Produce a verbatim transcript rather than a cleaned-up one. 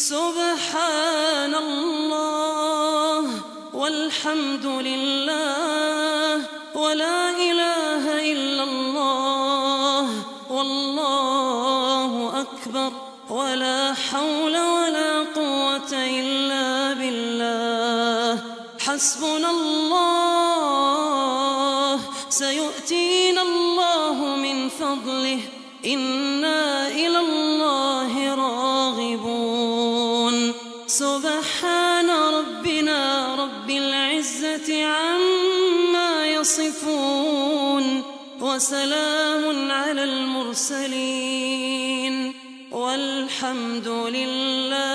سبحان الله والحمد لله ولا إله إلا الله والله أكبر ولا حول ولا قوة إلا بالله. حسبنا الله سيؤتينا الله من فضله إنا إلى الله راغبون. سبحان ربنا رب العزة عما يصفون وسلام على المرسلين والحمد لله